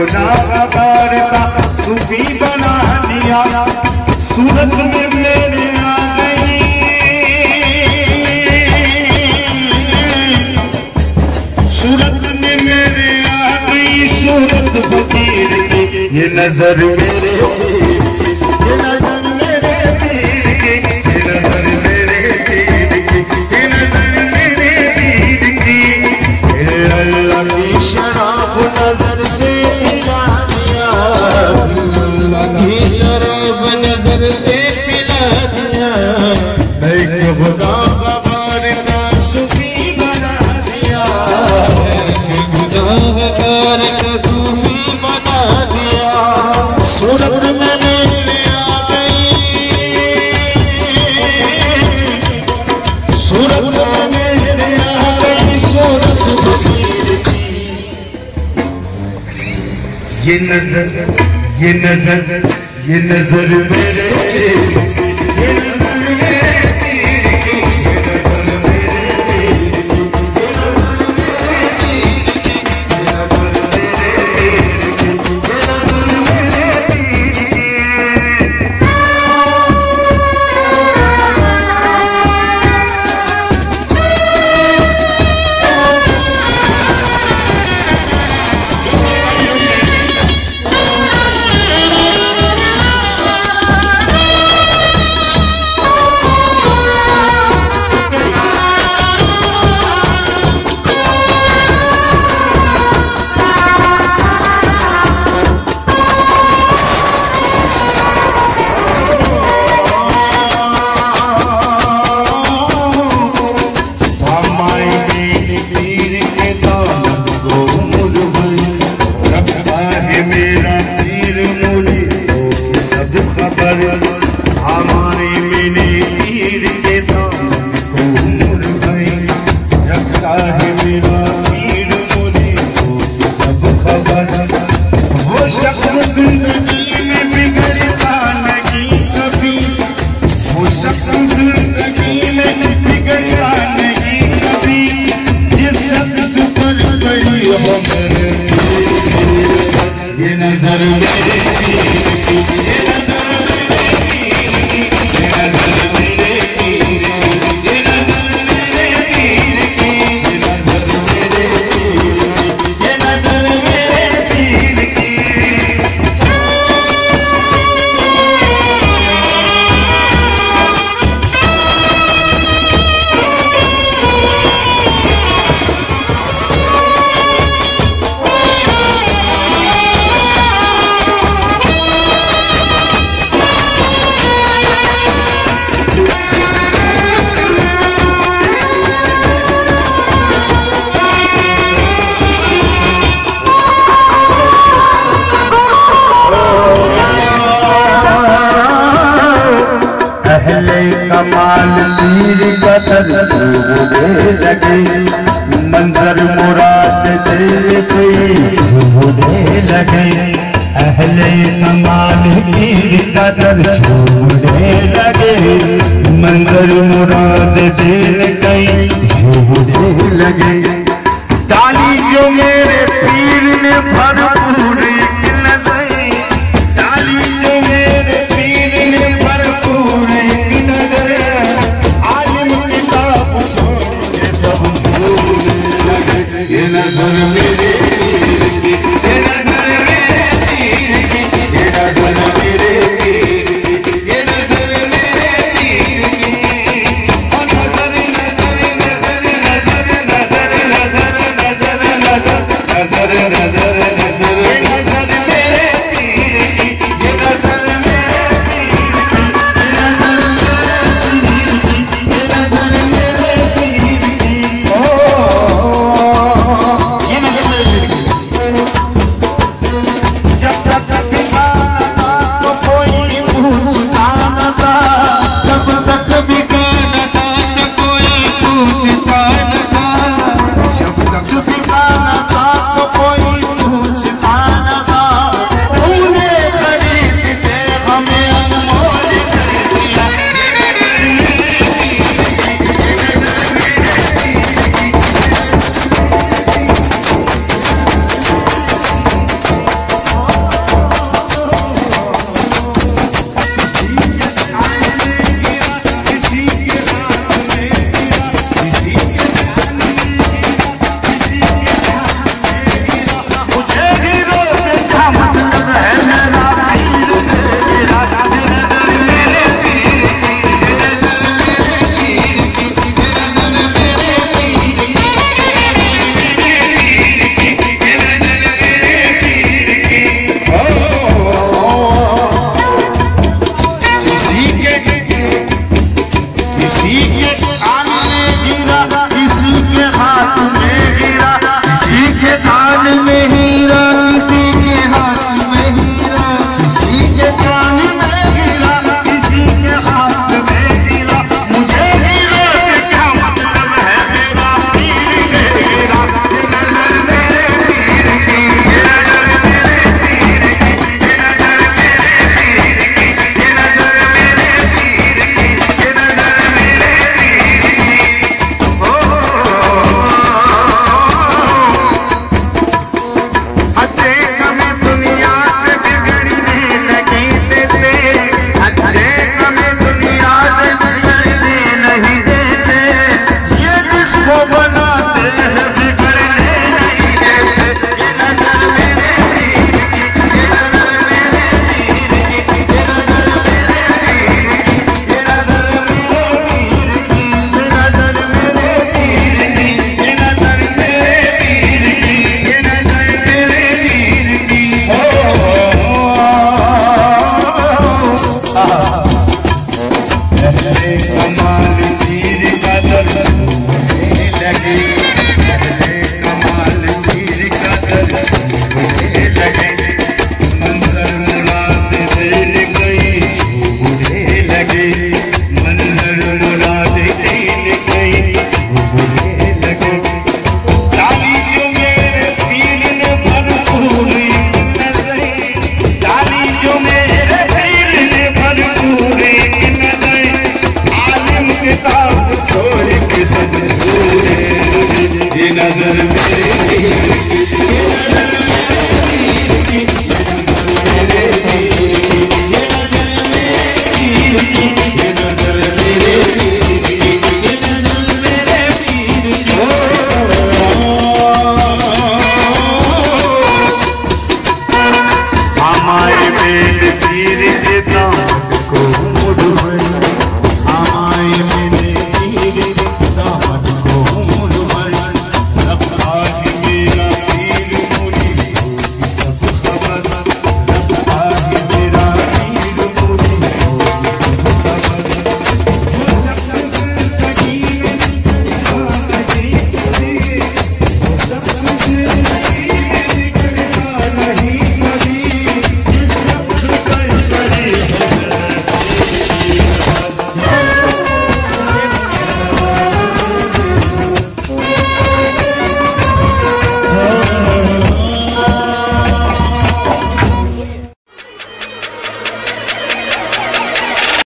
गुनाहगार का सूफी बना दिया। सूरत में मेरे आ गई, सूरत में मेरे आ गई सूरत फकीर की। ये नजर मेरे, ये नजर मेरे पीर की, ये नजर मेरे पीर की, ये नजर मेरे पीर की। ये अल्लाह की शराब नजर से पिला दिया, अल्लाह की शराब नजर से पिला दिया। मैं गुनाहगार का सूफी बना दिया, गुनाहगार का सूफी बना दिया। सूरत में मेरे आ गई, सूरत में मेरे आ गई सूरत फकीर की। ये नजर, ये नजर, ये नजर मेरे, ये नजर मेरे पीर की, ये नजर मेरे पीर की, ये नजर मेरे पीर की, ये नजर मेरे पीर की, ये नजर मेरे पीर की। हमारे मेरे पीर के दाम को मुर भाई रखता है मेरा पीर मुझे तो सब खबर। वो शख्स जिंदगी में बिगड़ता नहीं कभी, वो शख्स जिंदगी में बिगड़ता नहीं कभी। जिस शख्स पर गई हो मेरे ये नजर मेरे पीर की, ये नजर कमाल पीर कदर छूने लगे, मंजर मुराद दिल की छूने लगे। अहले कमाल पीर कदर छूने लगे, मंजर मुराद दिल की छूने लगे। डाली जो मेरे पीर ने भरपूर ये नजर मेरे पीर की, ये नजर मेरे पीर की, ये नजर मेरे पीर की, ये नजर मेरे पीर की। ओ नजर नजर नजर नजर नजर नजर नजर नजर नजर नजर नजर ये नजर मेरे पीर की, ये नजर मेरे पीर की, ये नजर मेरे पीर की, ये नजर मेरे पीर की। ओ कमाल पीर का दर लगे, कमाल पीर का दर लगे, मंजर मुराद दिल गई बुरे लगे, मंजर मुराद दिल गई बुरे लगे। डाली जो मेरे पीर ने भरपूर नजर, डाली जो मेरे पीर ने भरपूर नजर, आलिम किताब छोड़ के सब छोड़े, ये नजर मेरे पीर की, ये नजर मेरे पीर की, ये नजर मेरे पीर की, ये नजर मेरे पीर की, ये नजर मेरे पीर की। हमारे मेरे पीर